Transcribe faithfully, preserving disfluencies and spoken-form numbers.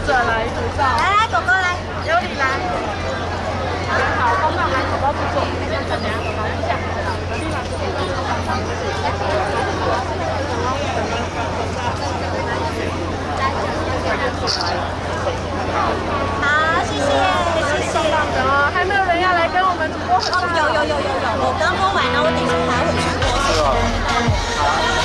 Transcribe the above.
者来合照。来来，狗狗来，有礼来。好，公道来，狗狗不坐，这样怎么样？狗狗一下，立马就可以做到上上。好，谢谢，谢谢。哦，还没有人要来跟我们主播合照？有有有有有，我刚播完了，我等一下还要回去播。